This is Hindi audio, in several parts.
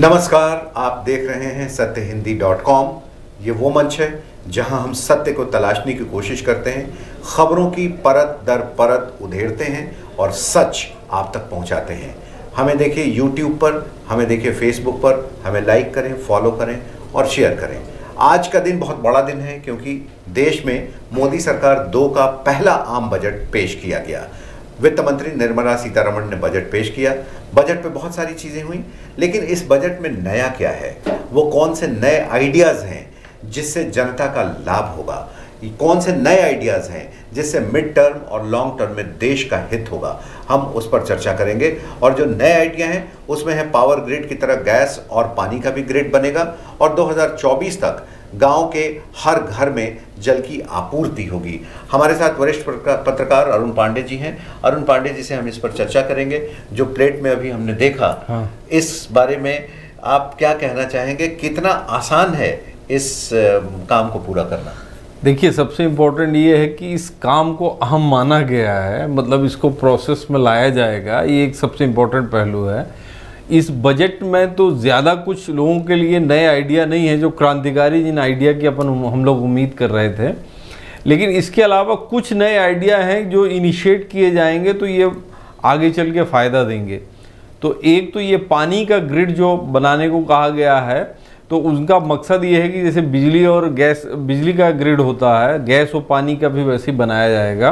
नमस्कार, आप देख रहे हैं सत्यहिंदी.com। ये वो मंच है जहां हम सत्य को तलाशने की कोशिश करते हैं, खबरों की परत दर परत उधेड़ते हैं और सच आप तक पहुंचाते हैं। हमें देखिए YouTube पर, हमें देखिए Facebook पर, हमें लाइक करें, फॉलो करें और शेयर करें। आज का दिन बहुत बड़ा दिन है क्योंकि देश में मोदी सरकार 2 का पहला आम बजट पेश किया गया। वित्त मंत्री निर्मला सीतारमण ने बजट पेश किया। बजट पे बहुत सारी चीज़ें हुई, लेकिन इस बजट में नया क्या है, वो कौन से नए आइडियाज़ हैं जिससे जनता का लाभ होगा, कौन से नए आइडियाज़ हैं जिससे मिड टर्म और लॉन्ग टर्म में देश का हित होगा, हम उस पर चर्चा करेंगे। और जो नए आइडिया हैं उसमें है पावर ग्रिड की तरह गैस और पानी का भी ग्रिड बनेगा और 2024 तक गांव के हर घर में जल की आपूर्ति होगी। हमारे साथ वरिष्ठ पत्रकार अरुण पांडे जी हैं। अरुण पांडे जी से हम इस पर चर्चा करेंगे। जो प्लेट में अभी हमने देखा, इस बारे में आप क्या कहना चाहेंगे? कितना आसान है इस काम को पूरा करना? देखिए, सबसे इम्पोर्टेंट ये है कि इस काम को अहम माना गया है, मतलब इसको प्रोसेस में लाया जाएगा, ये एक सबसे इम्पोर्टेंट पहलू है। इस बजट में तो ज़्यादा कुछ लोगों के लिए नए आइडिया नहीं है, जो क्रांतिकारी जिन आइडिया की हम लोग उम्मीद कर रहे थे, लेकिन इसके अलावा कुछ नए आइडिया हैं जो इनिशिएट किए जाएंगे तो ये आगे चल के फ़ायदा देंगे। तो एक तो ये पानी का ग्रिड जो बनाने को कहा गया है, तो उनका मकसद ये है कि जैसे बिजली और गैस, बिजली का ग्रिड होता है, गैस और पानी का भी वैसे ही बनाया जाएगा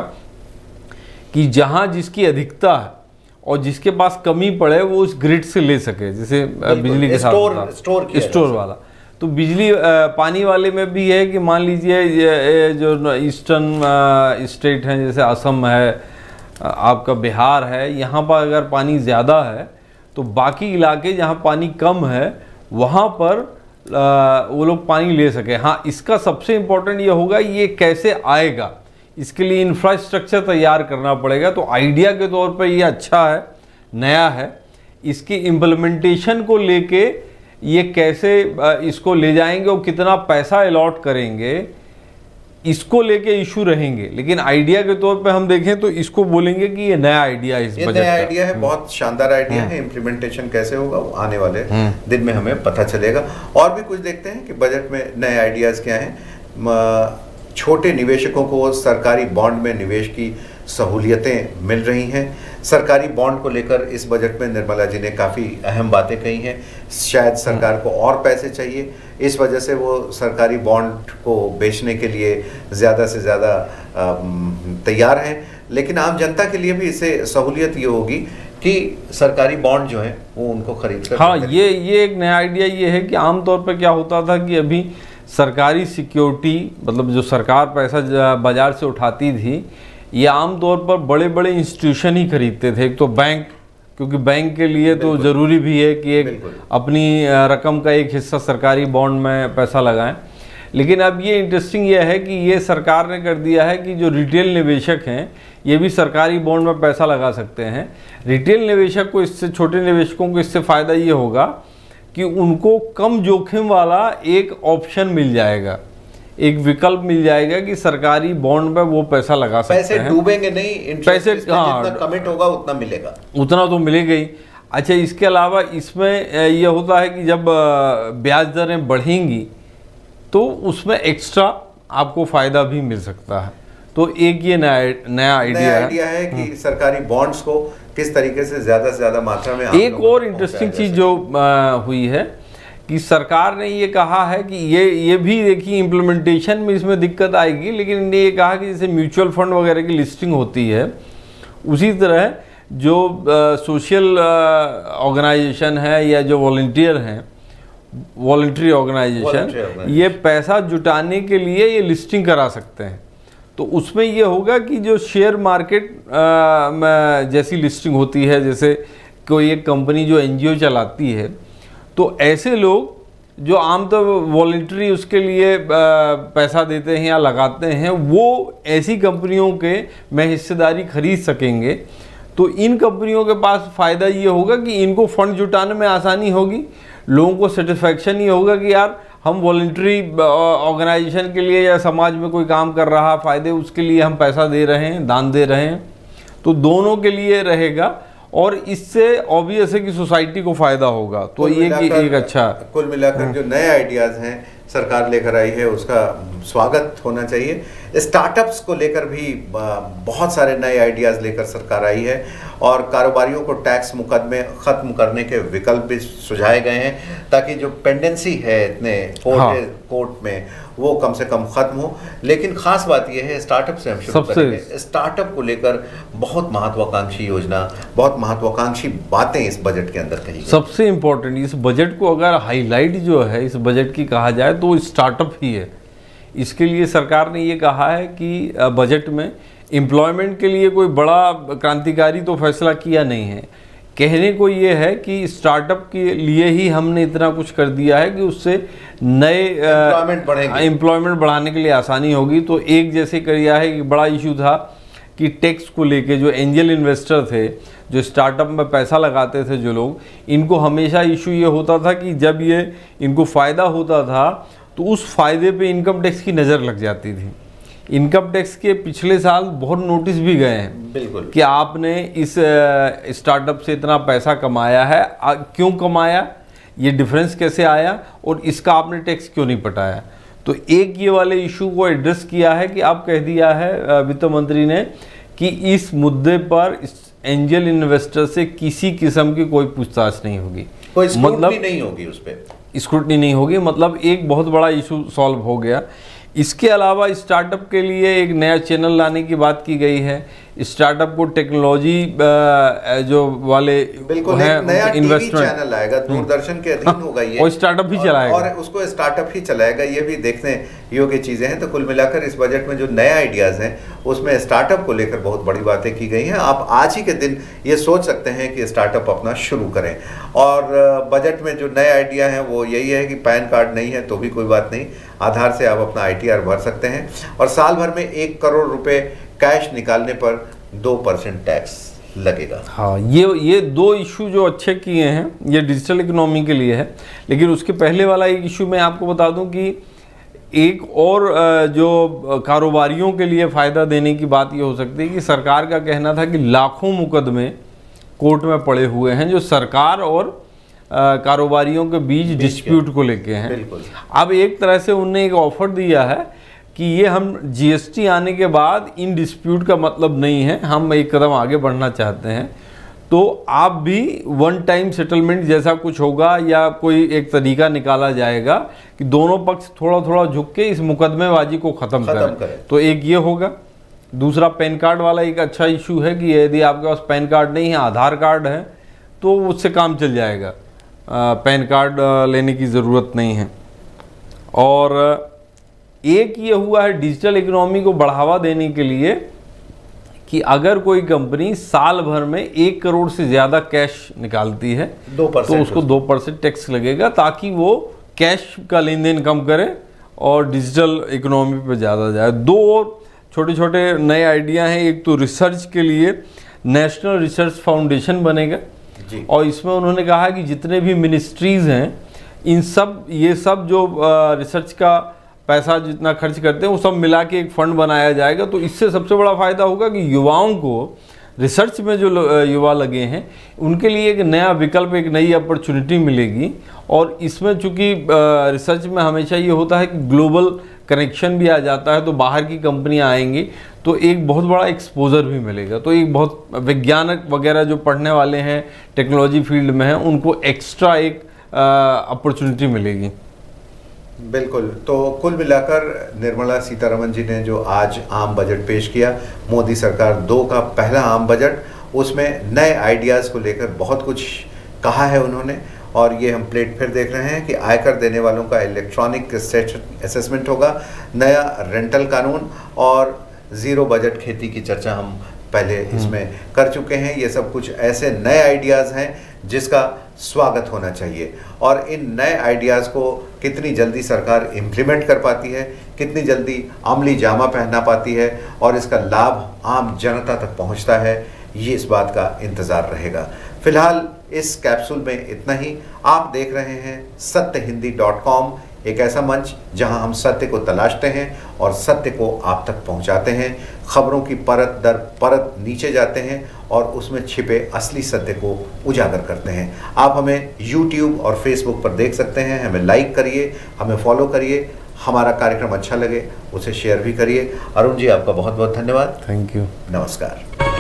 कि जहाँ जिसकी अधिकता है और जिसके पास कमी पड़े वो उस ग्रिड से ले सके। जैसे बिजली के साथ स्टोर वाला, तो बिजली पानी वाले में भी है कि मान लीजिए ये जो ईस्टर्न स्टेट हैं, जैसे असम है, आपका बिहार है, यहाँ पर अगर पानी ज़्यादा है तो बाकी इलाके जहाँ पानी कम है वहाँ पर वो लोग पानी ले सके। हाँ, इसका सबसे इम्पोर्टेंट ये होगा ये कैसे आएगा, इसके लिए इंफ्रास्ट्रक्चर तैयार करना पड़ेगा। तो आइडिया के तौर पर ये अच्छा है, नया है। इसके इम्प्लीमेंटेशन को लेके ये कैसे इसको ले जाएंगे और कितना पैसा अलॉट करेंगे, इसको लेके इशू रहेंगे। लेकिन आइडिया के तौर पे हम देखें तो इसको बोलेंगे कि ये नया आइडिया है, इस बजट का। नया आइडिया है, बहुत शानदार आइडिया है। इम्प्लीमेंटेशन कैसे होगा वो आने वाले दिन में हमें पता चलेगा। और भी कुछ देखते हैं कि बजट में नए आइडियाज़ क्या हैं। छोटे निवेशकों को सरकारी बॉन्ड में निवेश की सहूलियतें मिल रही हैं। सरकारी बॉन्ड को लेकर इस बजट में निर्मला जी ने काफ़ी अहम बातें कही हैं। शायद सरकार को और पैसे चाहिए, इस वजह से वो सरकारी बॉन्ड को बेचने के लिए ज़्यादा से ज़्यादा तैयार हैं। लेकिन आम जनता के लिए भी इससे सहूलियत ये होगी कि सरकारी बॉन्ड जो है वो उनको खरीद कर। हाँ, ये एक नया आइडिया ये है कि आमतौर पर क्या होता था कि अभी सरकारी सिक्योरिटी, मतलब जो सरकार पैसा बाज़ार से उठाती थी, ये आमतौर पर बड़े बड़े इंस्टीट्यूशन ही खरीदते थे। एक तो बैंक, क्योंकि बैंक के लिए तो ज़रूरी भी है कि एक अपनी रकम का एक हिस्सा सरकारी बॉन्ड में पैसा लगाएं। लेकिन अब ये इंटरेस्टिंग ये है कि ये सरकार ने कर दिया है कि जो रिटेल निवेशक हैं ये भी सरकारी बॉन्ड में पैसा लगा सकते हैं। रिटेल निवेशक को इससे, छोटे निवेशकों को इससे फ़ायदा ये होगा कि उनको कम जोखिम वाला एक ऑप्शन मिल जाएगा, एक विकल्प मिल जाएगा कि सरकारी बॉन्ड में वो पैसा लगा सकते हैं। पैसे डूबेंगे नहीं, पैसे जितना कमिट होगा उतना मिलेगा, उतना तो मिलेगा ही। अच्छा, इसके अलावा इसमें ये होता है कि जब ब्याज दरें बढ़ेंगी तो उसमें एक्स्ट्रा आपको फ़ायदा भी मिल सकता है। तो एक ये नया आइडिया है कि सरकारी बॉन्ड्स को किस तरीके से ज़्यादा मात्रा में। एक और इंटरेस्टिंग चीज़ जो हुई है कि सरकार ने ये कहा है कि ये भी देखिए इम्प्लीमेंटेशन में इसमें दिक्कत आएगी, लेकिन इन्होंने ये कहा कि जैसे म्यूचुअल फंड वगैरह की लिस्टिंग होती है, उसी तरह जो सोशल ऑर्गेनाइजेशन है या जो वॉलंटियर हैं, वॉलंटरी ऑर्गेनाइजेशन, ये पैसा जुटाने के लिए ये लिस्टिंग करा सकते हैं। तो उसमें ये होगा कि जो शेयर मार्केट में जैसी लिस्टिंग होती है, जैसे कोई एक कंपनी जो एनजीओ चलाती है, तो ऐसे लोग जो आमतौर वॉलंटरी उसके लिए पैसा देते हैं या लगाते हैं, वो ऐसी कंपनियों के में हिस्सेदारी खरीद सकेंगे। तो इन कंपनियों के पास फ़ायदा ये होगा कि इनको फंड जुटाने में आसानी होगी, लोगों को सेटिस्फैक्शन ये होगा कि यार हम वॉलंटरी ऑर्गेनाइजेशन के लिए या समाज में कोई काम कर रहा फ़ायदे, उसके लिए हम पैसा दे रहे हैं, दान दे रहे हैं। तो दोनों के लिए रहेगा और इससे ऑब्वियस है कि सोसाइटी को फायदा होगा। तो ये एक अच्छा, कुल मिलाकर जो नए आइडियाज हैं सरकार लेकर आई है उसका स्वागत होना चाहिए। स्टार्टअप्स को लेकर भी बहुत सारे नए आइडियाज़ लेकर सरकार आई है और कारोबारियों को टैक्स मुकदमे ख़त्म करने के विकल्प भी सुझाए गए हैं ताकि जो पेंडेंसी है इतने कोर्ट में वो कम से कम ख़त्म हो। लेकिन ख़ास बात यह है स्टार्टअप से हम शुरू करेंगे। स्टार्टअप को लेकर बहुत महत्वाकांक्षी योजना, बहुत महत्वाकांक्षी बातें इस बजट के अंदर कही। सबसे इम्पोर्टेंट इस बजट को अगर हाईलाइट जो है इस बजट की कहा जाए तो स्टार्टअप ही है। इसके लिए सरकार ने ये कहा है कि बजट में एम्प्लॉयमेंट के लिए कोई बड़ा क्रांतिकारी तो फैसला किया नहीं है। कहने को ये है कि स्टार्टअप के लिए ही हमने इतना कुछ कर दिया है कि उससे नए एम्प्लॉयमेंट बढ़ाने के लिए आसानी होगी। तो एक जैसे किया है कि बड़ा इशू था कि टैक्स को लेके जो एंजल इन्वेस्टर थे, जो स्टार्टअप में पैसा लगाते थे जो लोग, इनको हमेशा इशू ये होता था कि जब ये इनको फ़ायदा होता था तो उस फ़ायदे पे इनकम टैक्स की नज़र लग जाती थी। इनकम टैक्स के पिछले साल बहुत नोटिस भी गए हैं बिल्कुल कि आपने इस स्टार्टअप से इतना पैसा कमाया है, क्यों कमाया, ये डिफरेंस कैसे आया और इसका आपने टैक्स क्यों नहीं पटाया। तो एक ये वाले इशू को एड्रेस किया है कि आप कह दिया है वित्त मंत्री ने कि इस मुद्दे पर एंजल इन्वेस्टर से किसी किस्म की कोई पूछताछ नहीं होगी, कोई स्क्रूटनी नहीं होगी, उस पर स्क्रूटनी नहीं होगी। मतलब एक बहुत बड़ा इशू सॉल्व हो गया। इसके अलावा स्टार्टअप के लिए एक नया चैनल लाने की बात की गई है। स्टार्टअप को टेक्नोलॉजी जो वाले बिल्कुल एक नया टीवी चैनल आएगा, दूरदर्शन के अधीन होगा ये, और स्टार्टअप भी चलाएगा और उसको स्टार्टअप ही चलाएगा। ये भी देखने योग्य चीज़ें हैं। तो कुल मिलाकर इस बजट में जो नए आइडियाज़ हैं उसमें स्टार्टअप को लेकर बहुत बड़ी बातें की गई हैं। आप आज ही के दिन ये सोच सकते हैं कि स्टार्टअप अपना शुरू करें। और बजट में जो नए आइडिया हैं वो यही है कि पैन कार्ड नहीं है तो भी कोई बात नहीं, आधार से आप अपना ITR भर सकते हैं और साल भर में 1 करोड़ रुपए कैश निकालने पर 2% टैक्स लगेगा। हाँ, ये दो इशू जो अच्छे किए हैं ये डिजिटल इकोनॉमी के लिए है। लेकिन उसके पहले वाला एक इशू मैं आपको बता दूं कि एक और जो कारोबारियों के लिए फ़ायदा देने की बात ये हो सकती है कि सरकार का कहना था कि लाखों मुकदमे कोर्ट में पड़े हुए हैं जो सरकार और कारोबारियों के बीच डिस्प्यूट को लेके हैं। अब एक तरह से उन्होंने एक ऑफर दिया है कि ये हम GST आने के बाद इन डिस्प्यूट का मतलब नहीं है, हम एक कदम आगे बढ़ना चाहते हैं। तो आप भी वन टाइम सेटलमेंट जैसा कुछ होगा या कोई एक तरीका निकाला जाएगा कि दोनों पक्ष थोड़ा थोड़ा झुक के इस मुकदमेबाजी को ख़त्म करें। तो एक ये होगा। दूसरा पैन कार्ड वाला एक अच्छा इशू है कि यदि आपके पास पैन कार्ड नहीं है, आधार कार्ड है, तो उससे काम चल जाएगा, पैन कार्ड लेने की ज़रूरत नहीं है। और एक ये हुआ है डिजिटल इकोनॉमी को बढ़ावा देने के लिए कि अगर कोई कंपनी साल भर में 1 करोड़ से ज़्यादा कैश निकालती है तो उसको 2% टैक्स लगेगा, ताकि वो कैश का लेन देन कम करे और डिजिटल इकोनॉमी पे ज़्यादा जाए। दो और छोटे छोटे नए आइडिया हैं। एक तो रिसर्च के लिए नेशनल रिसर्च फाउंडेशन बनेगा और इसमें उन्होंने कहा कि जितने भी मिनिस्ट्रीज़ हैं इन सब ये सब जो रिसर्च का पैसा जितना खर्च करते हैं वो सब मिला के एक फ़ंड बनाया जाएगा। तो इससे सबसे बड़ा फ़ायदा होगा कि युवाओं को, रिसर्च में जो युवा लगे हैं उनके लिए एक नया विकल्प, एक नई अपॉर्चुनिटी मिलेगी। और इसमें चूँकि रिसर्च में हमेशा ये होता है कि ग्लोबल कनेक्शन भी आ जाता है, तो बाहर की कंपनियां आएंगी तो एक बहुत बड़ा एक्सपोजर भी मिलेगा। तो एक बहुत वैज्ञानिक वगैरह जो पढ़ने वाले हैं, टेक्नोलॉजी फील्ड में हैं, उनको एक्स्ट्रा एक अपॉर्चुनिटी मिलेगी। बिल्कुल। तो कुल मिलाकर निर्मला सीतारमण जी ने जो आज आम बजट पेश किया, मोदी सरकार 2 का पहला आम बजट, उसमें नए आइडियाज़ को लेकर बहुत कुछ कहा है उन्होंने। और ये हम प्लेट फिर देख रहे हैं कि आयकर देने वालों का इलेक्ट्रॉनिक असेसमेंट होगा, नया रेंटल कानून और ज़ीरो बजट खेती की चर्चा हम पहले इसमें कर चुके हैं। ये सब कुछ ऐसे नए आइडियाज़ हैं जिसका स्वागत होना चाहिए। और इन नए आइडियाज़ को कितनी जल्दी सरकार इम्प्लीमेंट कर पाती है, कितनी जल्दी अमली जामा पहना पाती है और इसका लाभ आम जनता तक पहुंचता है, ये इस बात का इंतज़ार रहेगा। फिलहाल इस कैप्सूल में इतना ही। आप देख रहे हैं सत्यहिंदी.com, एक ऐसा मंच जहां हम सत्य को तलाशते हैं और सत्य को आप तक पहुंचाते हैं। खबरों की परत दर परत नीचे जाते हैं और उसमें छिपे असली सत्य को उजागर करते हैं। आप हमें YouTube और Facebook पर देख सकते हैं। हमें लाइक करिए, हमें फॉलो करिए। हमारा कार्यक्रम अच्छा लगे उसे शेयर भी करिए। अरुण जी, आपका बहुत बहुत धन्यवाद। Thank you. नमस्कार।